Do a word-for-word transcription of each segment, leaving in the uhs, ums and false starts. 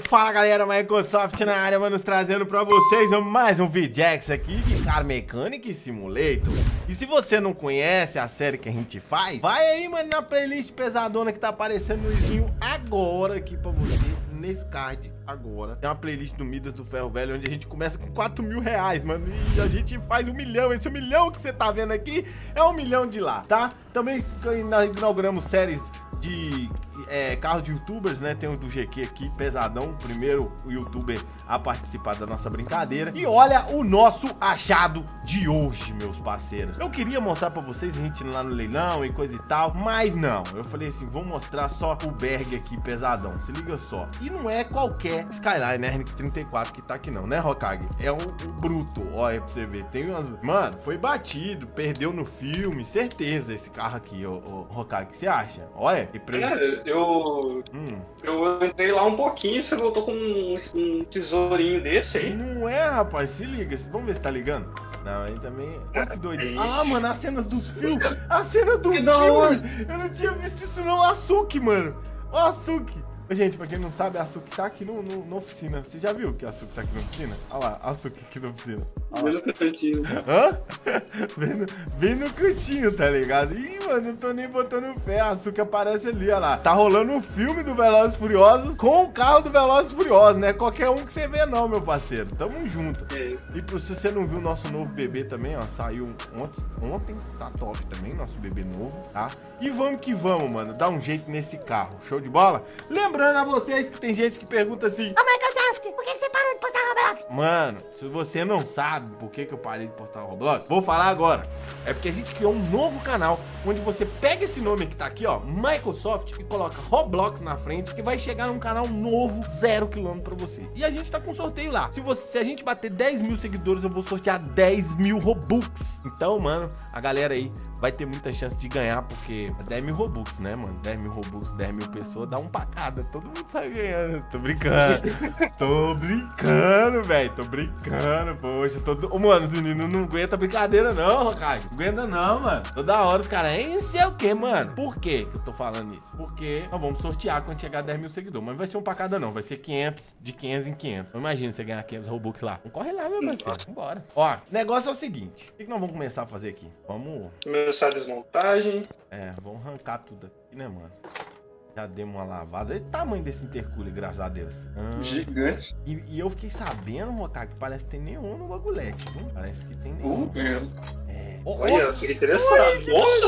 Fala galera, Microsoft na área, mano, trazendo pra vocês mais um Videx aqui de Car Mechanic Simulator. E se você não conhece a série que a gente faz, vai aí, mano, na playlist pesadona que tá aparecendo no izinho agora aqui pra você, nesse card agora. Tem uma playlist do Midas do Ferro Velho, onde a gente começa com quatro mil reais, mano, e a gente faz um milhão. Esse um milhão que você tá vendo aqui é um milhão de lá, tá? Também inauguramos séries de é, carros de youtubers, né? Tem o do G Q aqui, pesadão, primeiro youtuber a participar da nossa brincadeira. E olha o nosso achado de hoje, meus parceiros. Eu queria mostrar pra vocês a gente ir lá no leilão e coisa e tal, mas não, eu falei assim, vou mostrar só o Berg aqui pesadão, se liga só. E não é qualquer Skyline R trinta e quatro que tá aqui não, né, Hokage? É o, o bruto, olha pra você ver, tem umas... Mano, foi batido, perdeu no filme, certeza esse carro aqui, o, o Hokage, o que você acha? Olha, e pre... é, eu... Hum. Eu entrei lá um pouquinho, você voltou com um, um tesourinho desse aí. Não é, rapaz, se liga, vamos ver se tá ligando. Não, aí também... Olha que doido. É ah, mano, as cenas dos filmes. A cena do filme. Eu não tinha visto isso não. Asuki, mano. Ó, Asuki. Gente, pra quem não sabe, a Asuki tá aqui no, no, na oficina. Você já viu que a Asuki tá aqui na oficina? Olha lá, a Asuki aqui na oficina. Vem no cantinho. Hã? Vem no, vem no cantinho, tá ligado? Ih, mano, não tô nem botando fé. A Asuki aparece ali, olha lá. Tá rolando um filme do Velozes e Furiosos com o carro do Velozes e Furiosos, né? Qualquer um que você vê não, meu parceiro. Tamo junto. É. E pro, se você não viu o nosso novo bebê também, ó, saiu ontem, ontem, tá top também, nosso bebê novo, tá? E vamos que vamos, mano, dá um jeito nesse carro. Show de bola? Lembra Lembrando a vocês que tem gente que pergunta assim: Ô Microsoft, por que você parou de postar Roblox? Mano, se você não sabe por que, que eu parei de postar Roblox, vou falar agora. É porque a gente criou um novo canal, onde você pega esse nome que tá aqui, ó, Microsoft, e coloca Roblox na frente, e vai chegar num canal novo, zero quilômetro pra você. E a gente tá com sorteio lá. Se, você, se a gente bater dez mil seguidores, eu vou sortear dez mil Robux. Então, mano, a galera aí vai ter muita chance de ganhar, porque é dez mil Robux, né, mano? dez mil Robux, dez mil pessoas, dá um pra cada. Todo mundo sai ganhando. Tô brincando. Tô brincando, velho. Tô brincando, poxa. Tô... Oh, mano, os meninos não aguentam brincadeira, não, Hokage. Não aguenta, não, mano. Toda hora os caras, hein, não sei o que, mano. Por que que eu tô falando isso? Porque nós vamos sortear quando chegar a dez mil seguidores. Mas não vai ser um pra cada, não. Vai ser quinhentos, de quinhentos em quinhentos. Não imagina você ganhar quinhentos Robux lá. Não corre lá, meu parceiro. Vambora. Ó, negócio é o seguinte. O que, que nós vamos começar a fazer aqui? Vamos... Começar a desmontagem. É, vamos arrancar tudo aqui, né, mano? Já demos uma lavada. Olha o tamanho desse intercooler, graças a Deus. Ah, gigante. E, e eu fiquei sabendo, Hokage, que parece que tem neon no bagulhete, viu? Parece que tem neon. Uh, é. Olha, fiquei interessado. Nossa!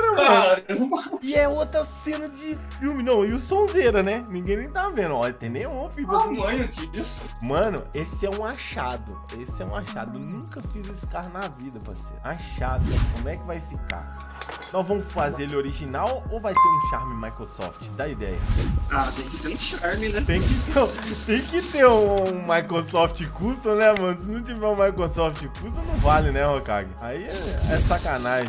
Doideira, e é outra cena de filme. Não, e o sonzeira, né? Ninguém nem tá vendo. Olha, tem neon, filho. O tamanho disso. Mano, esse é um achado. Esse é um achado. Eu nunca fiz esse carro na vida, parceiro. Achado. Como é que vai ficar? Nós vamos fazer ele original ou vai ter um charme Microsoft? Dá ideia. Ah, tem que ter um charme, né? Tem que ter, tem que ter um Microsoft Custom, né, mano? Se não tiver um Microsoft Custom, não vale, né, Hokage? Aí é, é sacanagem.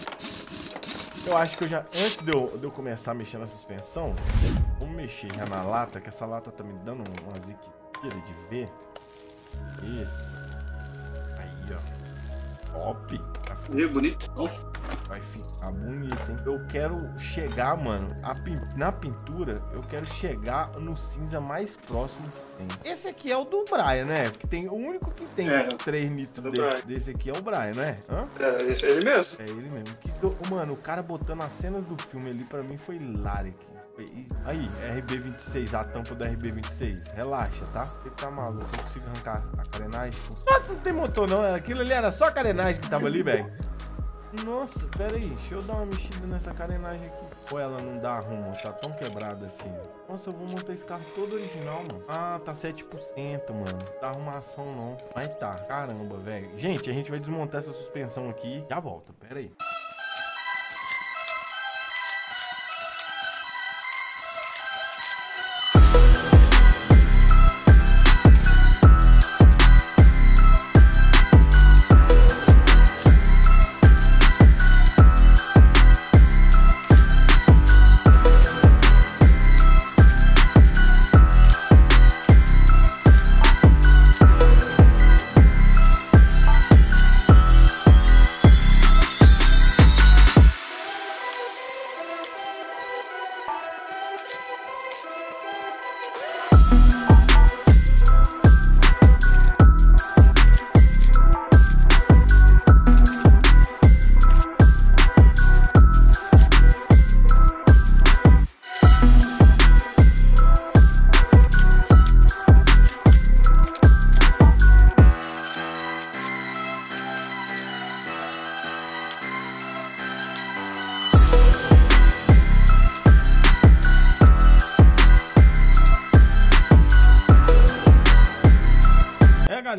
Eu acho que eu já... Antes de eu, de eu começar a mexer na suspensão, vamos mexer já na lata, que essa lata tá me dando uma ziqueira de ver. Isso. Aí, ó. Top. Meio bonito. Vai ficar bonito, hein? Eu quero chegar, mano, a pin... na pintura, eu quero chegar no cinza mais próximo que tem. Esse aqui é o do Brian, né? Porque tem o único que tem é, três nitros desse, desse aqui é o Brian, não é? Hã? É, esse é ele mesmo. É ele mesmo. Que do... Mano, o cara botando as cenas do filme ali, pra mim, foi hilário aqui. Aí, R B vinte e seis, a tampa do R B vinte e seis. Relaxa, tá? Você tá maluco, eu consigo arrancar a carenagem. Nossa, não tem motor não, aquilo ali era só a carenagem que tava ali, velho. Nossa, pera aí, deixa eu dar uma mexida nessa carenagem aqui. Ou ela não dá arrumo, tá tão quebrada assim. Nossa, eu vou montar esse carro todo original, mano. Ah, tá sete por cento, mano. Não dá arrumação não. Mas tá, caramba, velho. Gente, a gente vai desmontar essa suspensão aqui. Já volta, pera aí.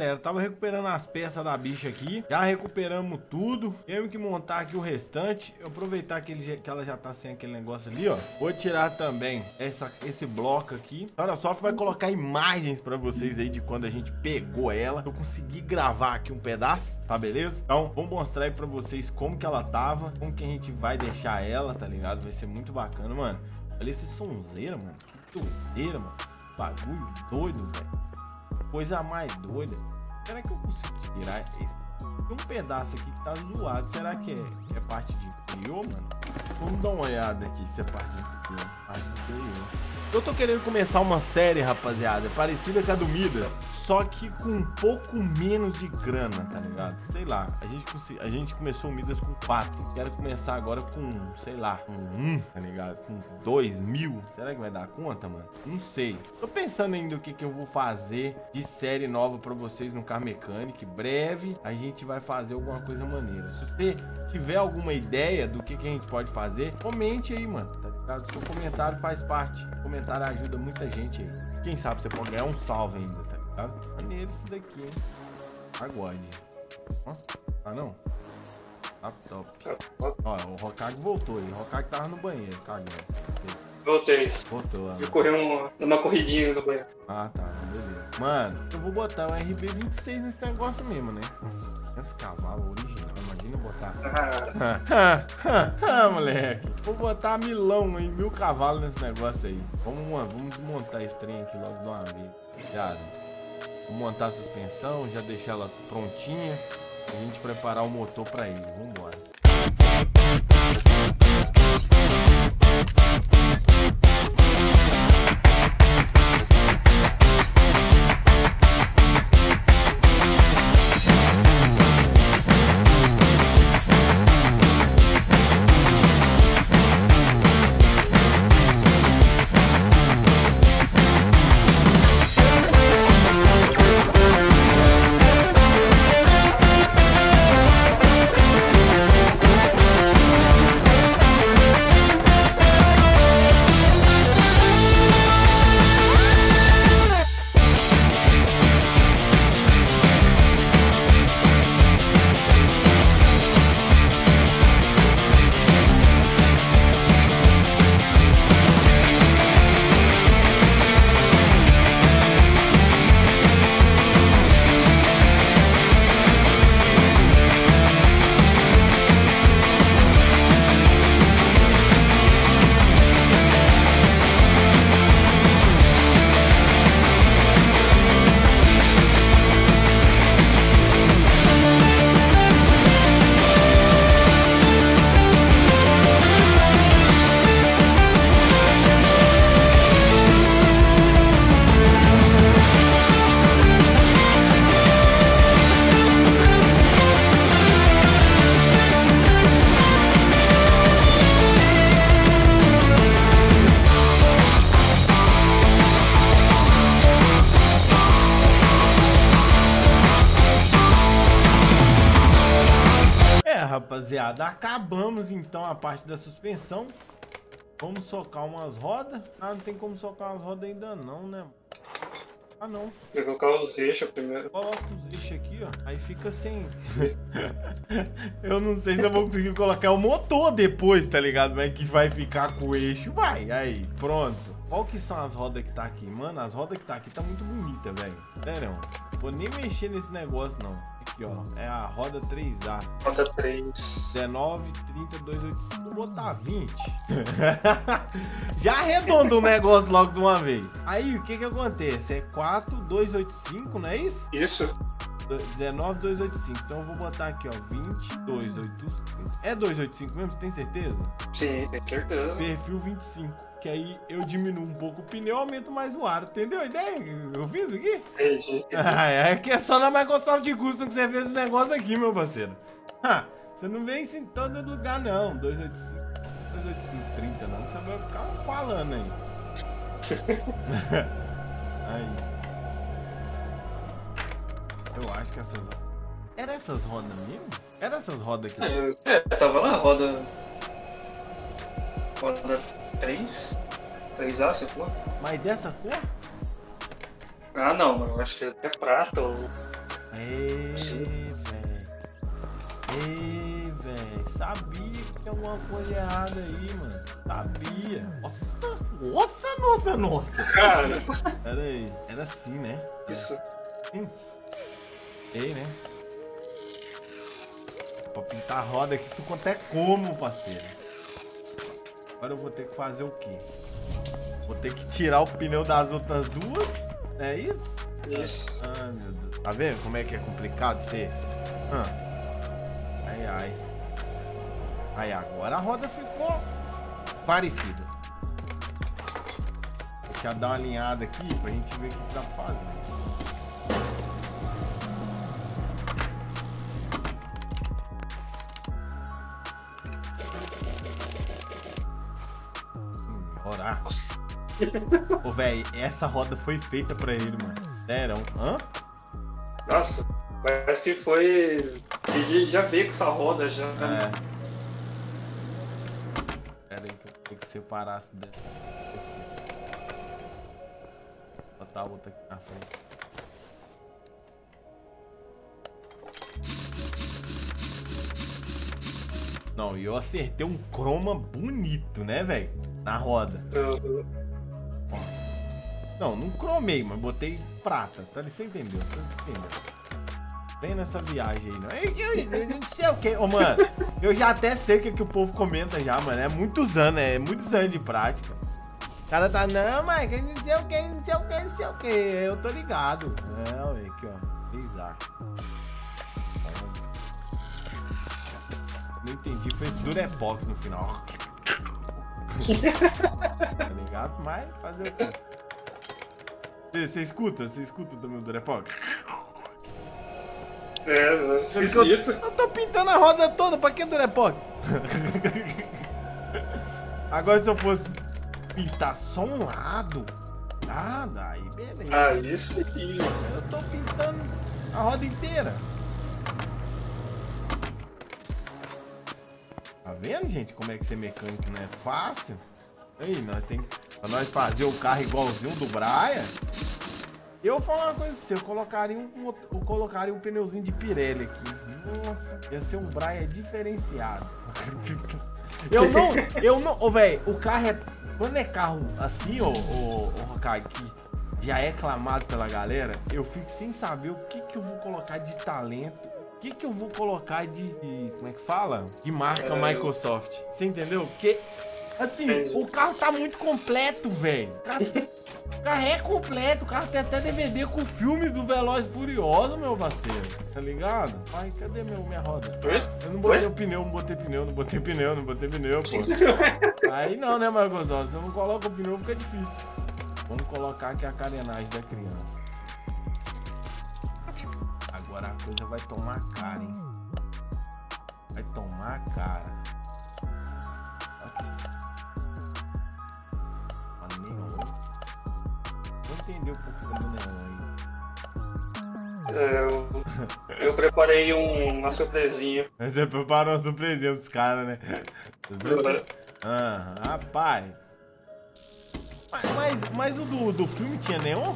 galera, tava recuperando as peças da bicha aqui. Já recuperamos tudo. Temos que montar aqui o restante. Eu aproveitar que, ele, que ela já tá sem aquele negócio ali, ó. Vou tirar também essa, esse bloco aqui. Olha só, vai colocar imagens pra vocês aí de quando a gente pegou ela. Eu consegui gravar aqui um pedaço, tá beleza? Então, vou mostrar aí pra vocês como que ela tava, como que a gente vai deixar ela, tá ligado? Vai ser muito bacana, mano. Olha esse sonzeira, mano. Que doideira, mano. Bagulho doido, velho. Coisa mais doida. Será que eu consigo tirar esse? Tem um pedaço aqui que tá zoado. Será que é, é parte de criou, mano? Vamos dar uma olhada aqui se é parte de criou. Parte de criou. Eu tô querendo começar uma série, rapaziada, parecida com a do Midas, só que com um pouco menos de grana, tá ligado? Sei lá, a gente, a gente começou o Midas com quatro. Quero começar agora com, sei lá, com um, tá ligado? Com dois mil. Será que vai dar conta, mano? Não sei. Tô pensando ainda o que, que eu vou fazer de série nova pra vocês no Car Mechanic. Breve a gente vai fazer alguma coisa maneira. Se você tiver alguma ideia do que, que a gente pode fazer, comente aí, mano, tá ligado? Seu comentário faz parte. O comentário ajuda muita gente aí. Quem sabe você pode ganhar um salve ainda, tá ligado? Maneiro isso daqui, hein? Agode. Ó, ah não? Tá top. Ó, o Hokage voltou aí. O Hokage tava no banheiro, cagando. Voltei. Voltou, Eu corri uma, uma corridinha no banheiro. Ah, tá. Beleza. Mano, eu vou botar o R B vinte e seis nesse negócio mesmo, né? Nossa, quinhentos cavalos original. Imagina botar. Ah, ah, ah, moleque. Vou botar milão aí, mil cavalos nesse negócio aí. Vamos, vamos montar esse trem aqui logo de uma vez. Já. Vou montar a suspensão, já deixar ela prontinha. A gente preparar o motor pra ele. Vambora. Rapaziada, acabamos então a parte da suspensão. Vamos socar umas rodas. Ah, não tem como socar umas rodas ainda não, né? Ah, não. Vou colocar os eixos primeiro. Coloca os eixos aqui, ó. Aí fica sem... Eu não sei se eu vou conseguir colocar o motor depois, tá ligado? Mas que vai ficar com o eixo. Vai, aí, pronto. Qual que são as rodas que tá aqui? Mano, as rodas que tá aqui tá muito bonita, velho. Sério, vou nem mexer nesse negócio, não. Aqui, ó, é a roda três A. Roda três. dezenove, trinta, duzentos e oitenta e cinco. Vou botar vinte. Já arredonda o negócio logo de uma vez. Aí, o que que acontece? É quatro, duzentos e oitenta e cinco, não é isso? Isso. dezenove, duzentos e oitenta e cinco. Então eu vou botar aqui, ó, vinte, duzentos e oitenta e cinco. É duzentos e oitenta e cinco mesmo? Você tem certeza? Sim, tem certeza. Perfil vinte e cinco. Que aí eu diminuo um pouco o pneu, aumento mais o ar. Entendeu a ideia? Eu fiz aqui? Entendi. Ah, é que é só na Microsoft Custom que você fez esse negócio aqui, meu parceiro. Ah, você não vê isso em todo lugar, não. duzentos e oitenta e cinco, duzentos e oitenta e cinco, trinta, não. Você vai ficar falando aí. Aí. Eu acho que essas... Era essas rodas mesmo? Era essas rodas aqui? É, é tava lá, roda... Roda três? três A, você falou? Mas dessa cor? Ah, não, eu acho que é até prata ou... Ei, velho. Ei, velho. Sabia que tinha alguma coisa errada aí, mano. Sabia. Nossa, nossa, nossa, nossa. Cara. Pera aí. Era assim, né? Isso. Sim. Ei, né? Pra pintar a roda aqui, tu quanto é como, parceiro. Agora eu vou ter que fazer o quê? Vou ter que tirar o pneu das outras duas? É isso? Isso. Ah, meu Deus. Tá vendo como é que é complicado ser? Ah. Ai, ai. Aí, agora a roda ficou parecida. Deixa eu dar uma alinhada aqui pra gente ver o que dá pra fazer. Orar. Ô, velho, essa roda foi feita pra ele, mano. Sério? Hã? Nossa, parece que foi... Ele já veio com essa roda já. É. Pera aí que eu tenho que separar essa daqui. Vou botar a outra aqui na frente. Não, e eu acertei um croma bonito, né, velho? Na roda. Uhum. Ó. Não, não cromei, mas botei prata. Tá? Você entendeu? Você entendeu? Vem nessa viagem aí, não. Eu, eu, eu não sei o que. Ô, mano, eu já até sei o que, que o povo comenta já, mano. É muitos anos, é muitos anos de prática. O cara tá, não, mas não sei o que, não sei o que, não sei o que. Eu tô ligado. É, olha aqui, ó. Bizarro. Não entendi, foi esse Durepox no final. Tá ligado? Mas fazer o quê? Você escuta? Você escuta também o Durepox? É, esquisito. Eu, eu tô pintando a roda toda, pra que Durepox? Agora se eu fosse pintar só um lado, ah, daí beleza. Ah, isso aqui. Eu tô pintando a roda inteira. Tá vendo, gente, como é que ser mecânico não é fácil? Aí, nós tem pra nós fazer o carro igualzinho do Brian. Eu vou falar uma coisa pra você, eu colocaria um, eu colocaria um pneuzinho de Pirelli aqui. Nossa, ia ser um Brian diferenciado. Eu não, eu não, ô, velho, o carro é, quando é carro assim, ô, ô, ô, Hokage, que já é aclamado pela galera, eu fico sem saber o que que eu vou colocar de talento. O que que eu vou colocar de, de, como é que fala? De marca é... Microsoft. Você entendeu? Porque, assim, Entendi. O carro tá muito completo, velho. O carro, o carro é completo. O carro tem até D V D com o filme do Velozes e Furiosos, meu parceiro. Tá ligado? Ai, cadê meu, minha roda? Eu não botei o pneu, não botei pneu, não botei pneu, não botei pneu, pô. Aí não, né, Microsoft? Se eu não coloco o pneu, fica difícil. Vamos colocar aqui a carenagem da criança. Agora a coisa vai tomar cara, hein? Vai tomar cara. A neon. Vou entender um pouco do neon aí. Eu, eu preparei um, uma surpresinha. Você preparou uma surpresinha pros caras, né? Ah, rapaz. Mas, mas, mas o do, do filme tinha neon?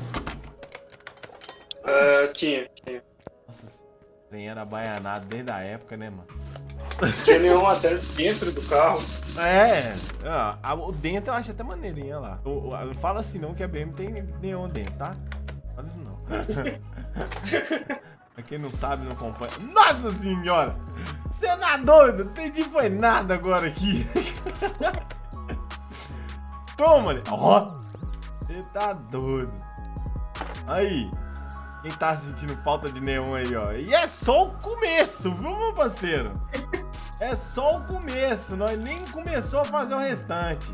Uh, tinha, tinha. Nossa, nem era baianado desde a época, né, mano? Tinha neon até dentro do carro. É, ó, o dentro eu acho até maneirinha lá. Não fala assim não, que a B M tem neon dentro, tá? Fala isso não. Pra quem não sabe, não acompanha. Nossa senhora! Você tá doido? Não entendi foi nada agora aqui. Toma, ó! Você tá doido. Aí. Quem tá sentindo falta de neon aí, ó. E é só o começo, viu, meu parceiro? É só o começo. Nós nem começou a fazer o restante.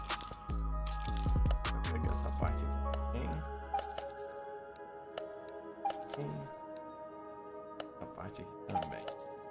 Vou pegar essa parte aqui. Hein? Hein? Essa parte aqui também.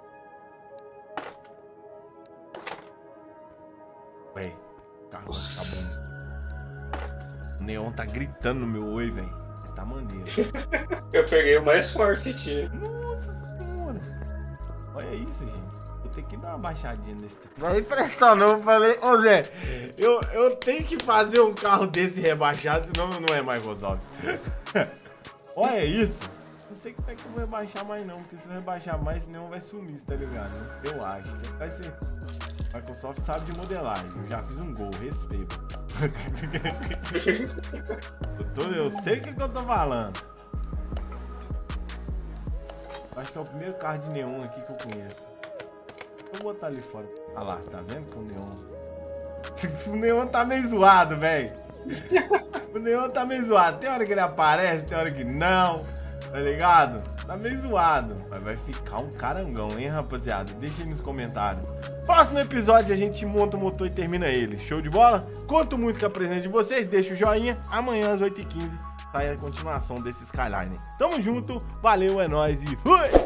Ué, o carro tá bom. O neon tá gritando no meu oi, velho. Tá maneiro. Eu peguei o mais forte que tinha. Nossa senhora. Olha isso, gente. Vou ter que dar uma baixadinha nesse tempo. Vai impressionou, eu falei, ô Zé, eu, eu tenho que fazer um carro desse rebaixado, senão não é Microsoft. Olha isso. Não sei como é que eu vou rebaixar mais não, porque se eu rebaixar mais, esse neon vai sumir, tá ligado? Eu acho. Vai ser... Microsoft sabe de modelagem. Eu já fiz um gol, respeito. eu, tô, eu sei o que, que eu tô falando. Acho que é o primeiro carro de neon aqui que eu conheço. Vou botar ali fora. Ah lá, tá vendo que o neon... o neon tá meio zoado, velho. O neon tá meio zoado. Tem hora que ele aparece, tem hora que não. Tá ligado? Tá meio zoado. Mas vai ficar um carangão, hein, rapaziada? Deixa aí nos comentários. Próximo episódio a gente monta o motor e termina ele. Show de bola? Conto muito com a presença de vocês. Deixa o joinha. Amanhã às oito e quinze sai a continuação desse Skyline. Tamo junto. Valeu, é nóis e fui!